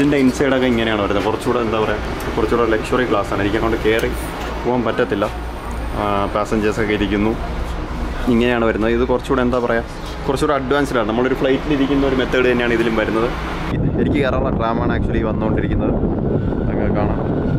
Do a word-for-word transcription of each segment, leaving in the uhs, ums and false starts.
ഇതിൻ്റെ ഇൻസൈഡൊക്കെ ഇങ്ങനെയാണ് വരുന്നത്. കുറച്ചുകൂടെ എന്താ പറയുക, കുറച്ചുകൂടെ ലക്ഷറി ക്ലാസ്സാണ്. എനിക്ക് അങ്ങോട്ട് കയറി പോകാൻ പറ്റത്തില്ല. പാസഞ്ചേഴ്സൊക്കെ ഇരിക്കുന്നു, ഇങ്ങനെയാണ് വരുന്നത്. ഇത് കുറച്ചുകൂടെ എന്താ പറയുക, കുറച്ചുകൂടെ അഡ്വാൻസ്ഡാണ്. നമ്മളൊരു ഫ്ലൈറ്റിലിരിക്കുന്ന ഒരു മെത്തേഡ് തന്നെയാണ് ഇതിലും വരുന്നത്. എനിക്ക് കയറാനുള്ള ട്രാമാണ് ആക്ച്വലി വന്നുകൊണ്ടിരിക്കുന്നത്. അതൊക്കെ കാണാം.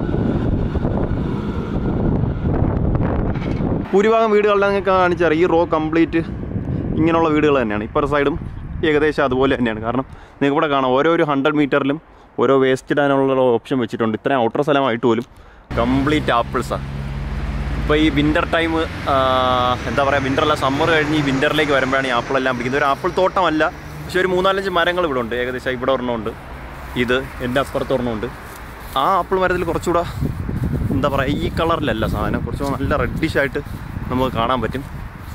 ഭൂരിഭാഗം വീടുകളിൽ നിങ്ങൾക്ക് കാണിച്ചാൽ ഈ റോ കംപ്ലീറ്റ് ഇങ്ങനെയുള്ള വീടുകൾ തന്നെയാണ്. ഇപ്പുറ സൈഡും ഏകദേശം അതുപോലെ തന്നെയാണ്. കാരണം നിങ്ങൾക്ക് ഇവിടെ കാണാം, ഓരോ ഒരു ഹൺഡ്രഡ് മീറ്ററിലും ഓരോ വേസ്റ്റ് ഇടാനുള്ള ഓപ്ഷൻ വെച്ചിട്ടുണ്ട്. ഇത്രയും ഔട്ടർ സ്ഥലമായിട്ട് പോലും കംപ്ലീറ്റ് ആപ്പിൾസാണ്. ഇപ്പോൾ ഈ വിൻ്റർ ടൈം എന്താ പറയുക, വിൻ്ററല്ല സമ്മർ കഴിഞ്ഞ് ഈ വിൻ്ററിലേക്ക് വരുമ്പോഴാണ് ഈ ആപ്പിളെല്ലാം പിടിക്കുന്നത്. ഒരു ആപ്പിൾ തോട്ടമല്ല, പക്ഷേ ഒരു മൂന്നാലഞ്ച് മരങ്ങൾ ഇവിടെ ഉണ്ട്. ഏകദേശം ഇവിടെ ഒരെണ്ണമുണ്ട്, ഇത് എൻ്റെ അപ്പുറത്ത് ഒരെണ്ണമുണ്ട്. ആ ആപ്പിൾ മരത്തിൽ കുറച്ചുകൂടെ എന്താ പറയുക, ഈ കളറിലല്ല സാധനം, കുറച്ചുകൂടെ നല്ല റെഡിഷായിട്ട് നമുക്ക് കാണാൻ പറ്റും.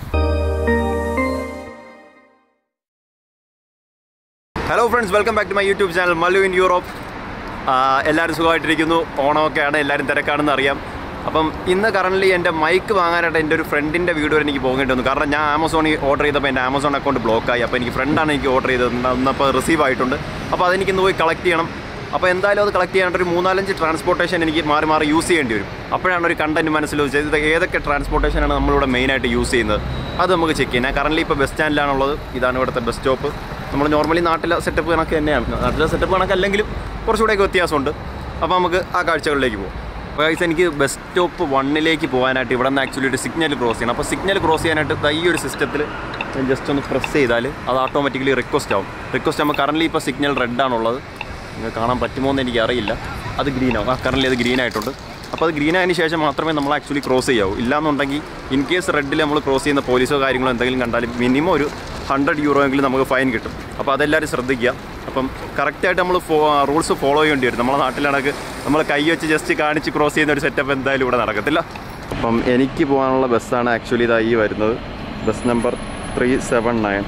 Hello friends, welcome back to my YouTube channel Mallu in Europe. എല്ലാവരും സുഖമായിട്ടിരിക്കുന്നു. ഓണമൊക്കെയാണ്, എല്ലാവരും തിരക്കാണെന്ന് അറിയാം. അപ്പം ഇന്ന് കറൻ്റ്ലി എൻ്റെ മൈക്ക് വാങ്ങാനായിട്ട് എൻ്റെ ഒരു ഫ്രണ്ടിൻ്റെ വീട് വരെ എനിക്ക് പോകേണ്ടി വന്നു. കാരണം ഞാൻ ആമസോണിൽ ഓർഡർ ചെയ്തപ്പോൾ എൻ്റെ ആമസോൺ അക്കൗണ്ട് ബ്ലോക്കായി. അപ്പോൾ എനിക്ക് ഫ്രണ്ടാണ് എനിക്ക് ഓർഡർ ചെയ്തത്. അപ്പോൾ റിസീവ് ആയിട്ടുണ്ട്. അപ്പോൾ അതെനിക്ക് ഇന്ന് പോയി കളക്ട് ചെയ്യണം. അപ്പോൾ എന്തായാലും അത് കളക്ട് ചെയ്യാനായിട്ട് ഒരു മൂന്നാലഞ്ച് ട്രാൻസ്പോർട്ടേഷൻ എനിക്ക് മാറി മാറി യൂസ് ചെയ്യേണ്ടി വരും. അപ്പോഴാണ് ഒരു കണ്ടൻറ്റ് മനസ്സിൽ വെച്ചത് ഇത് ഏതൊക്കെ ട്രാൻസ്പോർട്ടേഷനാണ് നമ്മളിവിടെ മെയിനായിട്ട് യൂസ് ചെയ്യുന്നത്, അത് നമുക്ക് ചെക്ക് ചെയ്യാം. ഞാൻ കറൻ്റ്ലി ഇപ്പോൾ ബസ് സ്റ്റാൻഡിലാണുള്ളത്. ഇതാണ് ഇവിടുത്തെ ബസ് സ്റ്റോപ്പ്. നമ്മൾ നോർമലി നാട്ടിലെ സെറ്റപ്പ് കണക്ക് തന്നെയാണ്. നാട്ടിലെ സെറ്റപ്പ് കണക്കല്ലെങ്കിലും കുറച്ചുകൂടെയൊക്കെ വ്യത്യാസമുണ്ട്. അപ്പോൾ നമുക്ക് ആ കാഴ്ചകളിലേക്ക് പോകും. അപ്പോൾ ഗൈസ്, എനിക്ക് ബസ് സ്റ്റോപ്പ് വണ്ണിലേക്ക് പോകാനായിട്ട് ഇവിടെ നിന്ന് ആക്ച്വലി ഒരു സിഗ്നൽ ക്രോസ് ചെയ്യണം. അപ്പോൾ സിഗ്നൽ ക്രോസ് ചെയ്യാനായിട്ട് ഈ ഒരു സിസ്റ്റത്തിൽ ഞാൻ ജസ്റ്റ് ഒന്ന് പ്രസ് ചെയ്താൽ അത് ഓട്ടോമാറ്റിക്കലി റിക്വസ്റ്റ് ആവും. റിക്വസ്റ്റ് ആകുമ്പോൾ കറൻ്റ്ലി ഇപ്പോൾ സിഗ്നൽ റെഡ് ആണുള്ളത്. നിങ്ങൾക്ക് കാണാൻ പറ്റുമോ എന്ന് എനിക്ക് അറിയില്ല. അത് ഗ്രീൻ ആവും. ആ കറൻ്റ്ലി അത് ഗ്രീൻ ആയിട്ടുണ്ട്. അപ്പോൾ അത് ഗ്രീൻ ആയതിനു ശേഷം മാത്രമേ നമ്മൾ ആക്ച്വലി ക്രോസ് ചെയ്യാവൂ. ഇല്ലാന്നുണ്ടെങ്കിൽ ഇൻ കേസ് റെഡിൽ നമ്മൾ ക്രോസ് ചെയ്യുന്ന പോലീസോ കാര്യങ്ങളോ എന്തെങ്കിലും കണ്ടാലും മിനിമം ഒരു ഹൺഡ്രഡ് യൂറോ എങ്കിലും നമുക്ക് ഫൈൻ കിട്ടും. അപ്പോൾ അതെല്ലാവരും ശ്രദ്ധിക്കുക. അപ്പം കറക്റ്റായിട്ട് നമ്മൾ ഫോ റൂൾസ് ഫോളോ ചെയ്യേണ്ടി വരും. നമ്മളെ നാട്ടിലാണെങ്കിൽ നമ്മൾ കൈ വെച്ച് ജസ്റ്റ് കാണിച്ച് ക്രോസ് ചെയ്യുന്ന ഒരു സെറ്റപ്പ് എന്തായാലും ഇവിടെ നടക്കത്തില്ല. അപ്പം എനിക്ക് പോകാനുള്ള ബസ്സാണ് ആക്ച്വലി ഇതായി വരുന്നത്. Bus number three seven nine.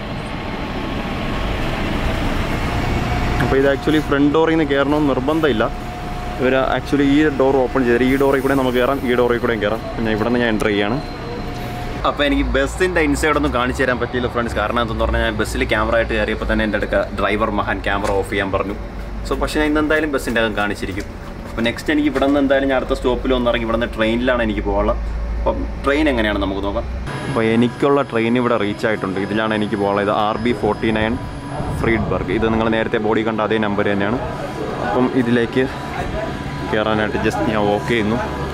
അപ്പോൾ ഇത് ആക്ച്വലി ഫ്രണ്ട് ഡോറിൽ നിന്ന് കയറണമെന്ന് നിർബന്ധമില്ല. ഇവർ ആക്ച്വലി ഈ ഡോർ ഓപ്പൺ ചെയ്തത് ഈ ഡോറിൽ കൂടെ നമുക്ക് കയറാം, ഈ ഡോറിൽ കൂടെയും കയറാം. പിന്നെ ഇവിടെ നിന്ന് ഞാൻ എൻ്റർ ചെയ്യാണ്. അപ്പോൾ എനിക്ക് ബസ്സിൻ്റെ ഇൻസൈഡൊന്നും കാണിച്ചു തരാൻ പറ്റിയില്ല ഫ്രണ്ട്സ്. കാരണം എന്തെന്ന് പറഞ്ഞാൽ ഞാൻ ബസ്സിൽ ക്യാമറ ആയിട്ട് കയറിയപ്പോൾ തന്നെ എൻ്റെ അടുക്ക ഡ്രൈവർ മഹാൻ ക്യാമറ ഓഫ് ചെയ്യാൻ പറഞ്ഞു. സോ പക്ഷേ ഞാൻ ഇന്ന് എന്തായാലും ബസ്സിൻ്റെ അകം കാണിച്ചിരിക്കും. അപ്പോൾ നെക്സ്റ്റ് എനിക്ക് ഇവിടെ നിന്ന് എന്തായാലും ഞാൻ അടുത്ത സ്റ്റോപ്പിൽ വന്നിറങ്ങി ഇവിടെ നിന്ന് ട്രെയിനിലാണ് എനിക്ക് പോകാനുള്ളത്. അപ്പം ട്രെയിൻ എങ്ങനെയാണ് നമുക്ക് നോക്കാം. അപ്പോൾ എനിക്കുള്ള ട്രെയിൻ ഇവിടെ റീച്ച് ആയിട്ടുണ്ട്. ഇതിലാണ് എനിക്ക് പോകാനുള്ളത്. ഇത് R B forty nine Friedberg. ഇത് നിങ്ങൾ നേരത്തെ ബോഡി കണ്ട അതേ നമ്പർ തന്നെയാണ്. അപ്പം ഇതിലേക്ക് കയറാനായിട്ട് ജസ്റ്റ് ഞാൻ വോക്ക് ചെയ്യുന്നു.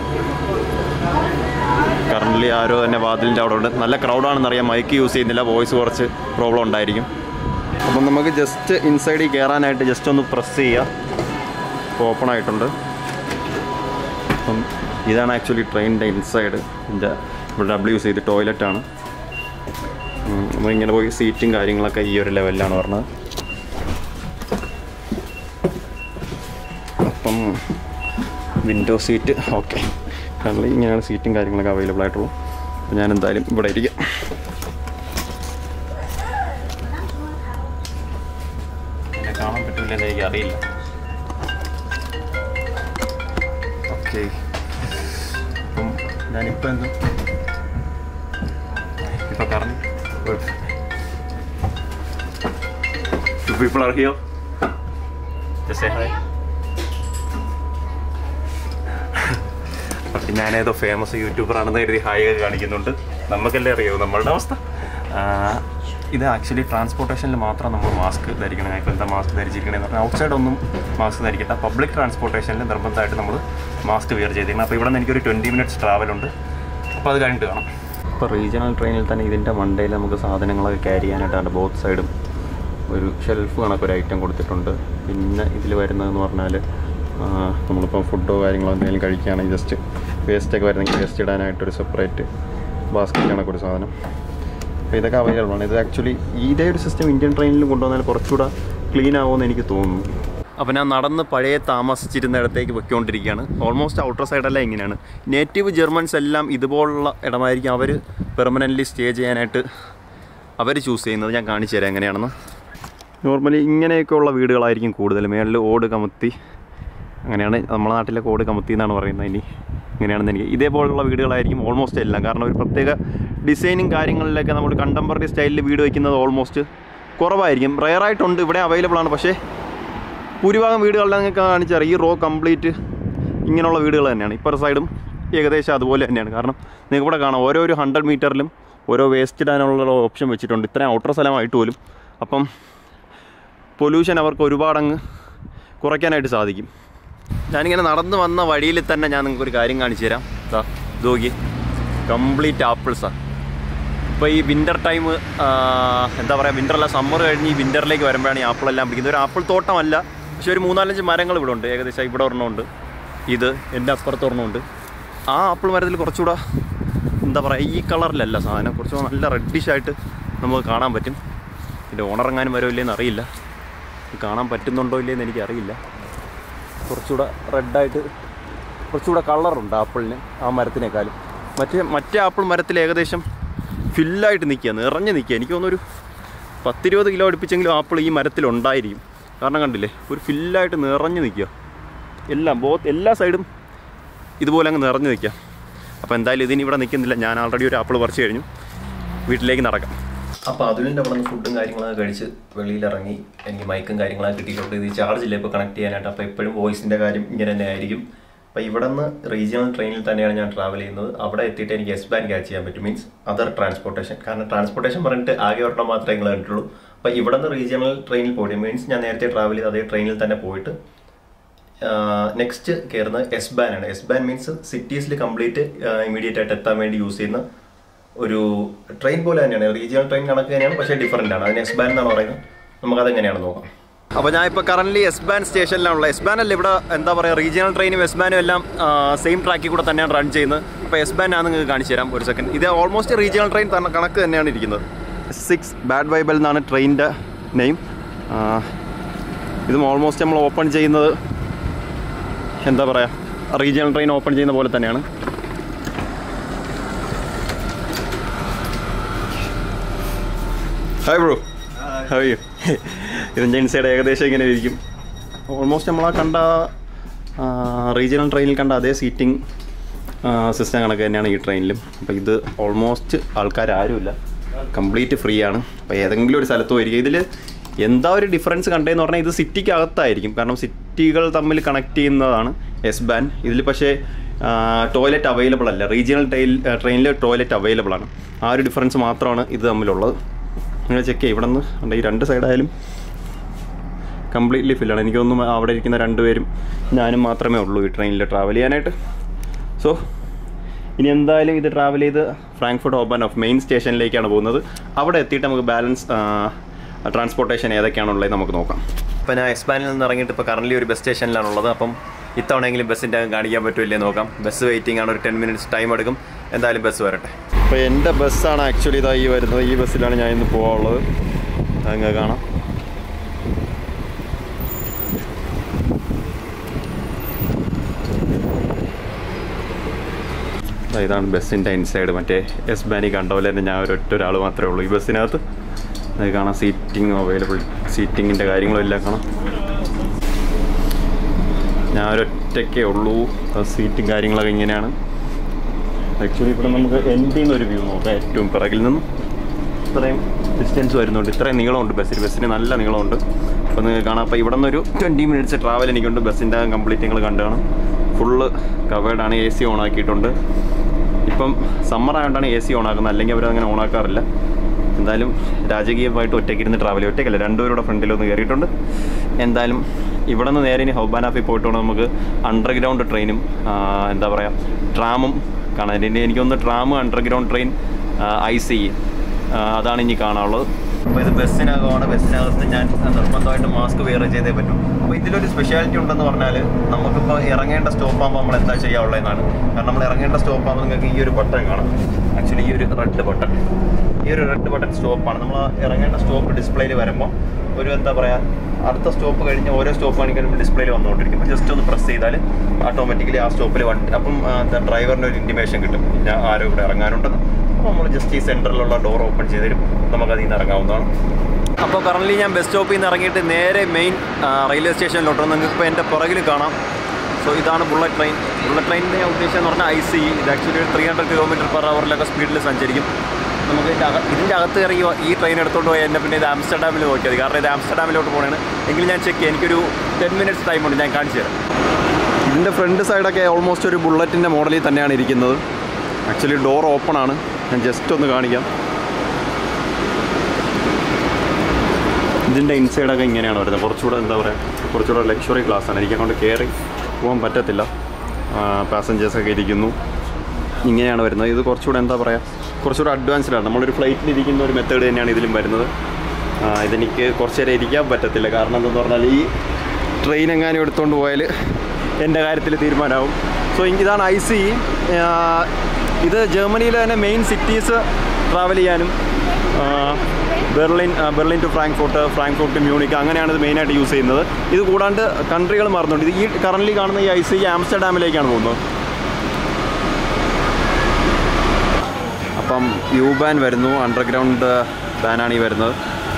കറൻ്റ്ലി ആരോ തന്നെ വാതിലിൻ്റെ അവിടെ ഉണ്ട്. നല്ല ക്രൗഡാണെന്നറിയാം. മൈക്ക് യൂസ് ചെയ്യുന്നില്ല, വോയിസ് കുറച്ച് പ്രോബ്ലം ഉണ്ടായിരിക്കും. അപ്പം നമുക്ക് ജസ്റ്റ് ഇൻസൈഡിൽ കയറാനായിട്ട് ജസ്റ്റ് ഒന്ന് പ്രസ് ചെയ്യുക. ഇപ്പോൾ ഓപ്പൺ ആയിട്ടുണ്ട്. അപ്പം ഇതാണ് ആക്ച്വലി ട്രെയിനിൻ്റെ ഇൻസൈഡ്. ഇതിൻ്റെ ഇവിടെ ഡബ്ല്യു യൂസ് ചെയ്ത് ടോയ്ലറ്റാണ്. നമ്മളിങ്ങനെ പോയി സീറ്റും കാര്യങ്ങളൊക്കെ ഈ ഒരു ലെവലിലാണ് പറഞ്ഞത്. അപ്പം വിൻഡോ സീറ്റ് ഓക്കെ. കാരണം ഇങ്ങനെയാണ് സീറ്റും കാര്യങ്ങളൊക്കെ അവൈലബിൾ ആയിട്ടുള്ളൂ. അപ്പോൾ ഞാൻ എന്തായാലും ഇവിടെ ഇരിക്കാം. എന്നെ കാണാൻ പറ്റില്ലെന്ന് എനിക്ക് അറിയില്ല. ഓക്കെ, അപ്പം ഞാനിപ്പോൾ എന്ത് ഇപ്പോൾ കാരണം two people are here. Just say hi. അപ്പം ഞാനേതോ ഫേമസ് യൂട്യൂബറാണെന്ന് കരുതി ഹായ് ഒക്കെ കാണിക്കുന്നുണ്ട്. നമുക്കല്ലേ അറിയാവൂ നമ്മളുടെ അവസ്ഥ. ഇത് ആക്ച്വലി ട്രാൻസ്പോർട്ടേഷനിൽ മാത്രം നമ്മൾ മാസ്ക് ധരിക്കണം. ഇപ്പോൾ എന്താ മാസ്ക് ധരിച്ചിരിക്കണമെന്ന് പറഞ്ഞാൽ ഔട്ട് സൈഡ് ഒന്നും മാസ്ക് ധരിക്കണ്ട. പബ്ലിക് ട്രാൻസ്പോർട്ടേഷനിൽ നിർബന്ധമായിട്ട് നമ്മൾ മാസ്ക് വിയർ ചെയ്തിരിക്കണം. അപ്പോൾ ഇവിടെ നിന്ന് എനിക്കൊരു ട്വൻറ്റി മിനിറ്റ്സ് ട്രാവലുണ്ട്. അപ്പോൾ അത് കഴിഞ്ഞിട്ട് കാണാം. ഇപ്പോൾ റീജിയണൽ ട്രെയിനിൽ തന്നെ ഇതിൻ്റെ മണ്ടയിൽ നമുക്ക് സാധനങ്ങളൊക്കെ ക്യാരി ചെയ്യാനായിട്ടാണ് ബോത്ത് സൈഡും ഒരു ഷെൽഫ് കണക്കൊരു ഐറ്റം കൊടുത്തിട്ടുണ്ട്. പിന്നെ ഇതിൽ വരുന്നതെന്ന് പറഞ്ഞാൽ നമ്മളിപ്പോൾ ഫുഡോ കാര്യങ്ങളോ എന്തെങ്കിലും കഴിക്കുകയാണെങ്കിൽ ജസ്റ്റ് വേസ്റ്റൊക്കെ വരുന്നെങ്കിൽ വേസ്റ്റ് ഇടാനായിട്ടൊരു സെപ്പറേറ്റ് ബാസ്ക്കറ്റ് കണക്കൊരു സാധനം. അപ്പോൾ ഇതൊക്കെ അവൈലബിൾ ആണ്. ഇത് ആക്ച്വലി ഇതേ ഒരു സിസ്റ്റം ഇന്ത്യൻ ട്രെയിനിലും കൊണ്ടുവന്നാൽ കുറച്ചുകൂടെ ക്ലീൻ ആകുമെന്ന് എനിക്ക് തോന്നുന്നു. അപ്പോൾ ഞാൻ നടന്ന് പഴയ താമസിച്ചിരുന്നിടത്തേക്ക് പൊയ്ക്കൊണ്ടിരിക്കുകയാണ്. ഓൾമോസ്റ്റ് ഔട്ടർ സൈഡെല്ലാം ഇങ്ങനെയാണ്. നേറ്റീവ് ജർമ്മൻസ് എല്ലാം ഇതുപോലുള്ള ഇടമായിരിക്കും അവർ പെർമനൻ്റ്ലി സ്റ്റേ ചെയ്യാനായിട്ട് അവർ ചൂസ് ചെയ്യുന്നത്. ഞാൻ കാണിച്ചു തരാം എങ്ങനെയാണെന്ന്. നോർമലി ഇങ്ങനെയൊക്കെയുള്ള വീടുകളായിരിക്കും കൂടുതൽ. മേളിൽ ഓട് കമത്തി, അങ്ങനെയാണ് നമ്മളെ നാട്ടിലൊക്കെ ഓട് കമത്തി എന്നാണ് പറയുന്നത്. ഇനി ഇങ്ങനെയാണെന്ന് എനിക്ക് ഇതേപോലുള്ള വീടുകളായിരിക്കും ഓൾമോസ്റ്റ് എല്ലാം. കാരണം ഒരു പ്രത്യേക ഡിസൈനും കാര്യങ്ങളിലൊക്കെ നമ്മൾ കണ്ടംപററി സ്റ്റൈലിൽ വീട് വയ്ക്കുന്നത് ഓൾമോസ്റ്റ് കുറവായിരിക്കും. റെയറായിട്ടുണ്ട്, ഇവിടെ അവൈലബിൾ ആണ്. പക്ഷേ ഭൂരിഭാഗം വീടുകളിൽ നിങ്ങൾക്ക് കാണിച്ചാൽ ഈ റോ കംപ്ലീറ്റ് ഇങ്ങനെയുള്ള വീടുകൾ തന്നെയാണ്. ഇപ്പുറ സൈഡും ഏകദേശം അതുപോലെ തന്നെയാണ്. കാരണം നിങ്ങൾക്ക് ഇവിടെ കാണാം ഓരോ ഒരു ഹൺഡ്രഡ് മീറ്ററിലും ഓരോ വേസ്റ്റ് ഇടാനുള്ള ഓപ്ഷൻ വെച്ചിട്ടുണ്ട്, ഇത്രയും ഔട്ടർ സ്ഥലമായിട്ട് പോലും. അപ്പം പൊല്യൂഷൻ അവർക്ക് ഒരുപാടങ്ങ് കുറയ്ക്കാനായിട്ട് സാധിക്കും. ഞാനിങ്ങനെ നടന്നു വന്ന വഴിയിൽ തന്നെ ഞാൻ നിങ്ങൾക്കൊരു കാര്യം കാണിച്ചു തരാം. ഇതാ നോക്കി, കംപ്ലീറ്റ് ആപ്പിൾസാണ്. ഇപ്പോൾ ഈ വിൻ്റർ ടൈം, എന്താ പറയുക, വിൻ്ററല്ല സമ്മർ കഴിഞ്ഞ് ഈ വിൻ്ററിലേക്ക് വരുമ്പോഴാണ് ഈ ആപ്പിളെല്ലാം പിടിക്കുന്നത്. ഒരു ആപ്പിൾ തോട്ടമല്ല, പക്ഷേ ഒരു മൂന്നാലഞ്ച് മരങ്ങൾ ഇവിടെ ഉണ്ട്. ഏകദേശം ഇവിടെ ഒരെണ്ണമുണ്ട്, ഇത് എൻ്റെ അപ്പുറത്ത് ഒരെണ്ണമുണ്ട്. ആ ആപ്പിൾ മരത്തിൽ കുറച്ചുകൂടെ എന്താ പറയുക, ഈ കളറിലല്ല സാധനം, കുറച്ചുകൂടെ നല്ല റെഡിഷായിട്ട് നമുക്ക് കാണാൻ പറ്റും. ഇതിൻ്റെ ഓണറങ്ങാനും വരോ ഇല്ലേന്ന് അറിയില്ല, കാണാൻ പറ്റുന്നുണ്ടോ ഇല്ലേന്ന് എനിക്കറിയില്ല. കുറച്ചുകൂടെ റെഡായിട്ട് കുറച്ചുകൂടെ കളറുണ്ട് ആപ്പിളിന് ആ മരത്തിനേക്കാളും. മറ്റേ മറ്റേ ആപ്പിൾ മരത്തിൽ ഏകദേശം ഫില്ലായിട്ട് നിൽക്കുക, നിറഞ്ഞ് നിൽക്കുക. എനിക്ക് തോന്നുന്നൊരു പത്തിരുപത് കിലോ അടുപ്പിച്ചെങ്കിലും ആപ്പിൾ ഈ മരത്തിലുണ്ടായിരിക്കും. കാരണം കണ്ടില്ലേ, ഒരു ഫില്ലായിട്ട് നിറഞ്ഞ് നിൽക്കുക, എല്ലാം ബോത്ത് എല്ലാ സൈഡും ഇതുപോലെ അങ്ങ് നിറഞ്ഞ് നിൽക്കുക. അപ്പോൾ എന്തായാലും ഇതിന് ഇവിടെ നിൽക്കുന്നില്ല, ഞാൻ ആൾറെഡി ഒരു ആപ്പിൾ പറിച്ച് കഴിഞ്ഞു, വീട്ടിലേക്ക് നടക്കാം. അപ്പോൾ അതിൻ്റെ അവിടെ നിന്ന് ഫുഡും കാര്യങ്ങളൊക്കെ കഴിച്ച് വെളിയിലിറങ്ങി എനിക്ക് മൈക്കും കാര്യങ്ങളൊക്കെ കിട്ടിയിട്ടുണ്ട്. ഇത് ചാർജില്ല ഇപ്പോൾ കണക്ട് ചെയ്യാനായിട്ട്. അപ്പോൾ എപ്പോഴും വോയിസിൻ്റെ കാര്യം ഇങ്ങനെ തന്നെ ആയിരിക്കും. അപ്പോൾ ഇവിടെ നിന്ന് റീജിയണൽ ട്രെയിനിൽ തന്നെയാണ് ഞാൻ ട്രാവൽ ചെയ്യുന്നത്. അവിടെ എത്തിയിട്ട് എനിക്ക് എസ് ബാൻ ക്യാച്ച് ചെയ്യാൻ പറ്റും, മീൻസ് അതർ ട്രാൻസ്പോർട്ടേഷൻ. കാരണം ട്രാൻസ്പോർട്ടേഷൻ പറഞ്ഞിട്ട് ആകെ ഒരെണ്ണം മാത്രമേ നിങ്ങൾ കണ്ടിട്ടുള്ളൂ. അപ്പോൾ ഇവിടെ നിന്ന് റീജിയണൽ ട്രെയിനിൽ പോയിട്ട്, മീൻസ് ഞാൻ നേരത്തെ ട്രാവൽ ചെയ്ത് അതേ ട്രെയിനിൽ തന്നെ പോയിട്ട് നെക്സ്റ്റ് കയറുന്നത് എസ് ബാൻ ആണ്. എസ് ബാൻ മീൻസ് സിറ്റീസിൽ കംപ്ലീറ്റ് ഇമീഡിയറ്റ് ആയിട്ട് എത്താൻ വേണ്ടി യൂസ് ചെയ്യുന്ന ഒരു ട്രെയിൻ പോലെ തന്നെയാണ്. റീജിയണൽ ട്രെയിൻ കണക്ക് തന്നെയാണ്, പക്ഷേ ഡിഫറൻ്റ് ആണ്. അതിന് എസ് ബാൻ എന്നാണ് പറയുന്നത്. നമുക്കതെങ്ങനെയാണ് നോക്കാം. അപ്പോൾ ഞാൻ ഇപ്പോൾ കറൻ്റ്ലി എസ് ബാൻ സ്റ്റേഷനിലാണുള്ളത്. എസ് ബാൻ അല്ല ഇവിടെ എന്താ പറയുക, റീജിയണൽ ട്രെയിനും എസ് ബാനും എല്ലാം സെയിം ട്രാക്കിൽ കൂടെ തന്നെയാണ് റൺ ചെയ്യുന്നത്. അപ്പോൾ എസ് ബാൻ ഞാൻ നിങ്ങൾക്ക് കാണിച്ചു തരാം ഒരു സെക്കൻഡ്. ഇത് ഓൾമോസ്റ്റ് റീജിയണൽ ട്രെയിൻ കണക്ക് തന്നെയാണ് ഇരിക്കുന്നത്. സിക്സ് ബാഡ് വൈബൽ എന്നാണ് ട്രെയിനിൻ്റെ നെയിം. ഇതും ഓൾമോസ്റ്റ് നമ്മൾ ഓപ്പൺ ചെയ്യുന്നത് എന്താ പറയുക, റീജിയണൽ ട്രെയിൻ ഓപ്പൺ ചെയ്യുന്ന പോലെ തന്നെയാണ്. Hi bro, how are you? ഇതിൻ്റെ ഇൻസൈഡ് ഏകദേശം ഇങ്ങനെ ഇരിക്കും. ഓൾമോസ്റ്റ് നമ്മളാ കണ്ട റീജിയണൽ ട്രെയിനിൽ കണ്ട അതേ സീറ്റിംഗ് സിസ്റ്റം കണക്ക് തന്നെയാണ് ഈ ട്രെയിനിലും. അപ്പോൾ ഇത് ഓൾമോസ്റ്റ് ആൾക്കാരാരുമില്ല, കംപ്ലീറ്റ് ഫ്രീ ആണ്. അപ്പോൾ ഏതെങ്കിലും ഒരു സ്ഥലത്ത് പോയിരിക്കും. ഇതിൽ എന്താ ഒരു ഡിഫറൻസ് കണ്ടതെന്ന് പറഞ്ഞാൽ ഇത് സിറ്റിക്ക് അകത്തായിരിക്കും, കാരണം സിറ്റികൾ തമ്മിൽ കണക്ട് ചെയ്യുന്നതാണ് എസ് ബാൻ. ഇതിൽ പക്ഷേ ടോയ്ലറ്റ് അവൈലബിൾ അല്ല. Regional train train toilet available ആണ്. ആ ഒരു ഡിഫറൻസ് മാത്രമാണ് ഇത് തമ്മിലുള്ളത്. നിങ്ങൾ ചെക്ക് ചെയ്യും, ഇവിടെ നിന്ന് ഈ രണ്ട് സൈഡായാലും കംപ്ലീറ്റ്ലി ഫില്ലാണ്. എനിക്കൊന്നും അവിടെ ഇരിക്കുന്ന രണ്ടുപേരും ഞാനും മാത്രമേ ഉള്ളൂ ഈ ട്രെയിനിൽ ട്രാവൽ ചെയ്യാനായിട്ട്. സോ ഇനി എന്തായാലും ഇത് ട്രാവൽ ചെയ്ത് ഫ്രാങ്ക്ഫർട്ട് ഓപ്പൺ ഓഫ് മെയിൻ സ്റ്റേഷനിലേക്കാണ് പോകുന്നത്. അവിടെ എത്തിയിട്ട് നമുക്ക് ബാലൻസ് ട്രാൻസ്പോർട്ടേഷൻ ഏതൊക്കെയാണുള്ളത് നമുക്ക് നോക്കാം. ഇപ്പോൾ ഞാൻ എക്സ്പാനിൽ നിന്ന് ഇറങ്ങിയിട്ട് ഇപ്പോൾ കറൻ്റ് ഒരു ബസ് സ്റ്റേഷനിലാണുള്ളത്. അപ്പം ഇത്തവണയെങ്കിലും ബസ്സിൻ്റെ കാണിക്കാൻ പറ്റുമില്ലേ നോക്കാം. ബസ് വെയിറ്റിംഗ് ആണ്, ഒരു ടെൻ മിനിറ്റ്സ് ടൈം എടുക്കും. എന്തായാലും ബസ് വരട്ടെ. അപ്പോൾ എൻ്റെ ബസ്സാണ് ആക്ച്വലി ഇതാ ഈ വരുന്നത്. ഈ ബസ്സിലാണ് ഞാൻ ഇന്ന് പോകാനുള്ളത്. അങ്ങ് കാണാം. ഇതാണ് ബസ്സിൻ്റെ ഇൻസൈഡ്. മറ്റേ എസ് ബാനി കണ്ട പോലെ തന്നെ ഞാൻ ഒരൊറ്റ ഒരാൾ മാത്രമേ ഉള്ളൂ ഈ ബസ്സിനകത്ത്. അത് കാണാം, സീറ്റിംഗ് അവൈലബിൾ, സീറ്റിങ്ങിൻ്റെ കാര്യങ്ങളും എല്ലാം കാണാം. ഞാൻ ഒരൊറ്റയ്ക്കേ ഉള്ളൂ. സീറ്റും കാര്യങ്ങളൊക്കെ ഇങ്ങനെയാണ്. ആക്ച്വലി ഇവിടെ നമുക്ക് എൻഡിൽ നിന്നൊരു വ്യൂ നോക്കാം. ഏറ്റവും പിറകിൽ നിന്നും ഇത്രയും ഡിസ്റ്റൻസ് വരുന്നുണ്ട്, ഇത്രയും നീളമുണ്ട് ബസ്സിന്. ബസ്സിന് നല്ല നീളമുണ്ട്. അപ്പോൾ നിങ്ങൾക്ക് കാണാം. അപ്പോൾ ഇവിടെ നിന്നൊരു ട്വൻറ്റി മിനിറ്റ്സ് ട്രാവൽ എനിക്കുണ്ട്. ബസ്സിൻ്റെ കംപ്ലീറ്റ് നിങ്ങൾ കണ്ടു കാണും. ഫുള്ള് കവേർഡാണ്. എ സി ഓൺ ആക്കിയിട്ടുണ്ട്. ഇപ്പം സമ്മർ ആയതുകൊണ്ടാണ് എ സി ഓൺ ആക്കുന്നത്, അല്ലെങ്കിൽ അവരങ്ങനെ ഓൺ ആക്കാറില്ല. എന്തായാലും രാജകീയമായിട്ട് ഒറ്റയ്ക്കിരുന്ന് ട്രാവൽ ചെയ്യും. ഒറ്റയ്ക്കല്ല, രണ്ടുപേരുടെ ഫ്രണ്ടിലൊന്ന് കയറിയിട്ടുണ്ട്. എന്തായാലും ഇവിടെ നിന്ന് നേരെ ഇനി ഹൗബാനാഫിൽ പോയിട്ടുണ്ട് നമുക്ക് അണ്ടർഗ്രൗണ്ട് ട്രെയിനും എന്താ പറയുക ട്രാമും കാണാൻ. എൻ്റെ എനിക്കൊന്ന് tram, underground train, I C അതാണ് ഇനി കാണാനുള്ളത്. അപ്പോൾ ഇത് ബസ്സിനകമാണ്. ബസ്സിനകത്ത് ഞാൻ നിർബന്ധമായിട്ട് മാസ്ക് വെയർ ചെയ്തേ പറ്റും. അപ്പോൾ ഇതിലൊരു സ്പെഷ്യാലിറ്റി ഉണ്ടെന്ന് പറഞ്ഞാൽ നമുക്കിപ്പോൾ ഇറങ്ങേണ്ട സ്റ്റോപ്പാകുമ്പോൾ നമ്മൾ എന്താ ചെയ്യാനുള്ളതെന്നാണ്. കാരണം നമ്മൾ ഇറങ്ങേണ്ട സ്റ്റോപ്പാകുമ്പോൾ നിങ്ങൾക്ക് ഈ ഒരു ബട്ടൺ കാണാം. ആക്ച്വലി ഈ ഒരു റെഡ് ബട്ടൺ, ഈ ഒരു റെഡ് ബട്ടൺ സ്റ്റോപ്പാണ്. നമ്മൾ ഇറങ്ങേണ്ട സ്റ്റോപ്പ് ഡിസ്പ്ലേയിൽ വരുമ്പോൾ ഒരു എന്താ പറയുക അടുത്ത സ്റ്റോപ്പ് കഴിഞ്ഞ് ഓരോ സ്റ്റോപ്പ് കാണിക്കുമ്പോൾ ഡിസ്പ്ലേയിൽ വന്നുകൊണ്ടിരിക്കും. അപ്പോൾ ജസ്റ്റ് ഒന്ന് പ്രസ് ചെയ്താൽ ഓട്ടോമാറ്റിക്കലി ആ സ്റ്റോപ്പിൽ വണ്ടി അപ്പം എന്താ ഡ്രൈവറിന് ഒരു ഇൻറ്റിമേഷൻ കിട്ടും, ഞാൻ ആരോ ഇവിടെ ഇറങ്ങാനുണ്ടെന്ന്. അപ്പോൾ നമ്മൾ ജസ്റ്റ് ഈ സെൻറ്ററിലുള്ള ഡോർ ഓപ്പൺ ചെയ്ത് തരും, നമുക്കതിൽ നിന്ന് ഇറങ്ങാവുന്നതാണ്. അപ്പോൾ കറൻ്റ് ഞാൻ ബസ് സ്റ്റോപ്പിൽ നിന്ന് ഇറങ്ങിയിട്ട് നേരെ മെയിൻ റെയിൽവേ സ്റ്റേഷനിലോട്ട് നിങ്ങൾക്ക് ഇപ്പോൾ എൻ്റെ പുറകിൽ കാണാം. സോ ഇതാണ് ബുള്ളറ്റ് ട്രെയിൻ. ബുള്ളറ്റ് ട്രെയിനിൻ്റെ ഞാൻ ഉദ്ദേശിച്ചതെന്ന് പറഞ്ഞാൽ ഐ സി. ഇത് ആക്ച്വലി ഒരു ത്രീ ഹൺഡ്രഡ് കിലോമീറ്റർ പെർ അവറിലൊക്കെ സ്പീഡിൽ സഞ്ചരിക്കും. നമുക്ക് ഇതിൻ്റെ അക ഇതിൻ്റെ അകത്ത് കയറി ഈ ട്രെയിൻ എടുത്തുകൊണ്ട് പോയി എന്നെ പിന്നെ ഇത് ആംസ്റ്റർഡാമിൽ നോക്കിയത്. കാരണം ഇത് ആംസ്റ്റർഡാമിലോട്ട് പോകണേ എങ്കിലും ഞാൻ ചെക്ക് ചെയ്യാം. എനിക്കൊരു ടെൻ മിനിറ്റ്സ് ടൈമുണ്ട്, ഞാൻ കാണിച്ചു തരാം. ഇതിൻ്റെ ഫ്രണ്ട് സൈഡൊക്കെ ഓൾമോസ്റ്റ് ഒരു ബുള്ളറ്റിൻ്റെ മോഡലിൽ തന്നെയാണ് ഇരിക്കുന്നത്. ആക്ച്വലി ഡോർ ഓപ്പൺ ആണ്. ഞാൻ ജസ്റ്റ് ഒന്ന് കാണിക്കാം. ഇതിൻ്റെ ഇൻസൈഡൊക്കെ ഇങ്ങനെയാണ് വരുന്നത്. കുറച്ചുകൂടെ എന്താ പറയുക, കുറച്ചുകൂടെ ലക്ഷറി ക്ലാസ്സാണ്. എനിക്ക് അങ്ങോട്ട് കയറി പോകാൻ പറ്റത്തില്ല. പാസഞ്ചേഴ്സൊക്കെ ഇരിക്കുന്നു, ഇങ്ങനെയാണ് വരുന്നത്. ഇത് കുറച്ചുകൂടെ എന്താ പറയുക, കുറച്ചുകൂടെ അഡ്വാൻസ്ഡാണ്. നമ്മളൊരു ഫ്ലൈറ്റിൽ ഇരിക്കുന്ന ഒരു മെത്തേഡ് തന്നെയാണ് ഇതിലും വരുന്നത്. ഇതെനിക്ക് കുറച്ച് നേരം ഇരിക്കാൻ പറ്റത്തില്ല. കാരണം എന്താണെന്ന് പറഞ്ഞാൽ ഈ ട്രെയിൻ എങ്ങാനും എടുത്തുകൊണ്ട് പോയാൽ എൻ്റെ കാര്യത്തിൽ തീരുമാനമാവും. സോ ഇതാണ് ഐ സി. ഇത് ജർമ്മനിയിലെ തന്നെ മെയിൻ സിറ്റീസ് ട്രാവൽ ചെയ്യാനും Berlin Berlin to Frankfurt, Frankfurt to Munich, അങ്ങനെയാണ് ഇത് മെയിനായിട്ട് യൂസ് ചെയ്യുന്നത്. ഇത് കൂടാണ്ട് കൺട്രികൾ മാറുന്നുണ്ട്. ഇത് ഈ കറൻ്റ്ലി കാണുന്ന ഈ ഐ സി ആംസ്റ്റർഡാമിലേക്കാണ് പോകുന്നത്. അപ്പം യു ബാൻ വരുന്നു, അണ്ടർഗ്രൗണ്ട് ബാനാണ് ഈ വരുന്നത്.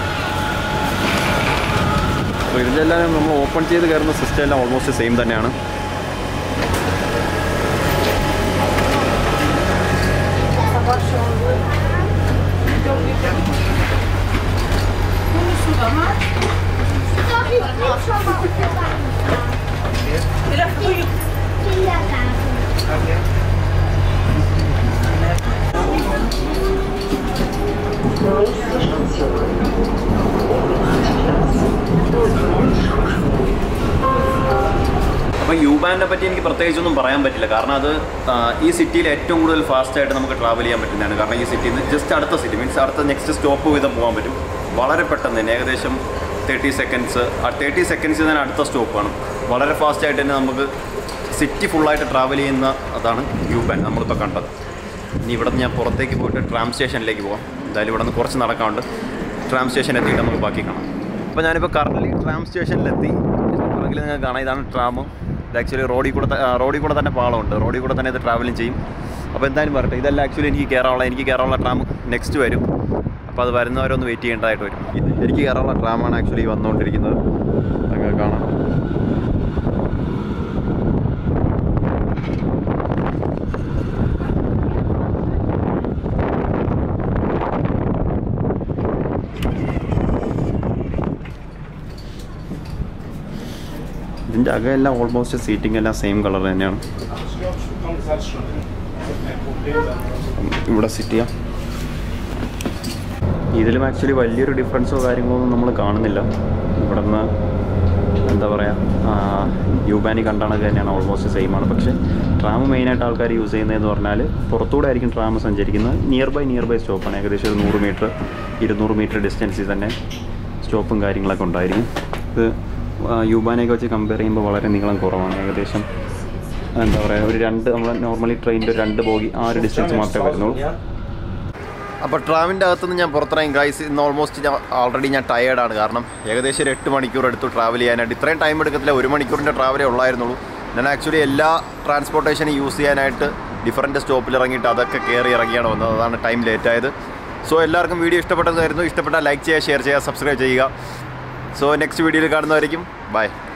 അപ്പോൾ ഇതിൻ്റെ എല്ലാം നമ്മൾ ഓപ്പൺ ചെയ്ത് കയറുന്ന സിസ്റ്റം എല്ലാം ഓൾമോസ്റ്റ് സെയിം തന്നെയാണ്. അപ്പോൾ യു ബാനിനെ പറ്റി എനിക്ക് പ്രത്യേകിച്ചൊന്നും പറയാൻ പറ്റില്ല. കാരണം അത് ഈ സിറ്റിയിൽ ഏറ്റവും കൂടുതൽ ഫാസ്റ്റായിട്ട് നമുക്ക് ട്രാവൽ ചെയ്യാൻ പറ്റുന്നതാണ്. കാരണം ഈ സിറ്റിയിൽ നിന്ന് ജസ്റ്റ് അടുത്ത സിറ്റി മീൻസ് അടുത്ത നെക്സ്റ്റ് സ്റ്റോപ്പ് വീതം പോകാൻ പറ്റും വളരെ പെട്ടെന്ന് തന്നെ. ഏകദേശം തേർട്ടി സെക്കൻഡ്സ് ആ തേർട്ടി സെക്കൻഡ്സ് തന്നെ അടുത്ത സ്റ്റോപ്പാണ്. വളരെ ഫാസ്റ്റായിട്ട് തന്നെ നമുക്ക് സിറ്റി ഫുള്ളായിട്ട് ട്രാവൽ ചെയ്യുന്ന അതാണ് യു ബാൻ നമ്മളിപ്പോൾ കണ്ടത്. ഇനി ഇവിടെ നിന്ന് ഞാൻ പുറത്തേക്ക് പോയിട്ട് ട്രാം സ്റ്റേഷനിലേക്ക് പോകാം. എന്തായാലും ഇവിടെ നിന്ന് കുറച്ച് നടക്കാറുണ്ട്. ട്രാം സ്റ്റേഷൻ എത്തിയിട്ട് നമുക്ക് ബാക്കി കാണാം. അപ്പോൾ ഞാനിപ്പോൾ കറൻ്റ് ട്രാം സ്റ്റേഷനിലെത്തി. പുറകിൽ നിങ്ങൾക്ക് കാണാം, ഇതാണ് ട്രാം. ഇത് ആക്ച്വലി റോഡിൽ കൂടെ റോഡിൽ കൂടെ തന്നെ പാളമുണ്ട്. റോഡിൽ കൂടെ തന്നെ ഇത് ട്രാവലിംഗ് ചെയ്യും. അപ്പോൾ എന്തായാലും പറയട്ടെ, ഇതെല്ലാം ആക്ച്വലി എനിക്ക് കയറാനുള്ള എനിക്ക് കയറാനുള്ള ട്രാം നെക്സ്റ്റ് വരും. അപ്പോൾ അത് വരുന്നവരൊന്ന് വെയിറ്റ് ചെയ്യേണ്ടതായിട്ട് വരും. എനിക്ക് കയറാനുള്ള ട്രാമാണ് ആക്ച്വലി വന്നുകൊണ്ടിരിക്കുന്നത്. അങ്ങനെ കാണാം. ഇതിൻ്റെ അകമെല്ലാം ഓൾമോസ്റ്റ് സീറ്റിംഗ് എല്ലാം സെയിം കളർ തന്നെയാണ്. ഇവിടെ സിറ്റ് ചെയ്യാം. ഇതിലും ആക്ച്വലി വലിയൊരു ഡിഫറൻസോ കാര്യങ്ങളോ ഒന്നും നമ്മൾ കാണുന്നില്ല. ഇവിടെ നിന്ന് എന്താ പറയുക, യുബാനി കണ്ടാണത് തന്നെയാണ്, ഓൾമോസ്റ്റ് സെയിം ആണ്. പക്ഷേ ട്രാം മെയിനായിട്ട് ആൾക്കാർ യൂസ് ചെയ്യുന്നതെന്ന് പറഞ്ഞാൽ പുറത്തൂടെ ആയിരിക്കും ട്രാം സഞ്ചരിക്കുന്നത്. നിയർ ബൈ നിയർ ബൈ സ്റ്റോപ്പാണ്. ഏകദേശം ഒരു നൂറ് മീറ്റർ ഇരുന്നൂറ് മീറ്റർ ഡിസ്റ്റൻസിൽ തന്നെ സ്റ്റോപ്പും കാര്യങ്ങളൊക്കെ ഉണ്ടായിരിക്കും. ഇത് യുബാനെയൊക്കെ വെച്ച് കമ്പയർ ചെയ്യുമ്പോൾ വളരെ നീളം കുറവാണ്. ഏകദേശം എന്താ പറയുക, ഒരു രണ്ട് നമ്മൾ നോർമലി ട്രെയിനിൻ്റെ രണ്ട് ബോഗി ആ ഒരു ഡിസ്റ്റൻസ് മാത്രമേ വരുന്നുള്ളൂ. അപ്പോൾ ട്രാമിൻ്റെ അകത്തുനിന്ന് ഞാൻ പുറത്തിറങ്ങി ഗൈസ്. ഇന്ന് ഓൾമോസ്റ്റ് ഞാൻ ഓൾറെഡി ഞാൻ ടയേർഡാണ്. കാരണം ഏകദേശം ഒരു എട്ട് മണിക്കൂർ എടുത്തു ട്രാവൽ ചെയ്യാനായിട്ട്. ഇത്രയും ടൈം എടുക്കത്തില്ല, ഒരു മണിക്കൂറിൻ്റെ ട്രാവലേ ഉള്ളായിരുന്നുള്ളൂ. ഞാൻ ആക്ച്വലി എല്ലാ ട്രാൻസ്പോർട്ടേഷനും യൂസ് ചെയ്യാനായിട്ട് ഡിഫറൻറ്റ് സ്റ്റോപ്പിൽ ഇറങ്ങിയിട്ട് അതൊക്കെ കയറി ഇറങ്ങിയാണ് വന്നത്. അതാണ് ടൈം ലേറ്റായത്. സോ എല്ലാവർക്കും വീഡിയോ ഇഷ്ടപ്പെട്ടതായിരുന്നു. ഇഷ്ടപ്പെട്ടാൽ ലൈക്ക് ചെയ്യുക, ഷെയർ ചെയ്യുക, സബ്സ്ക്രൈബ് ചെയ്യുക. സോ നെക്സ്റ്റ് വീഡിയോയിൽ കാണുന്നതായിരിക്കും. ബൈ.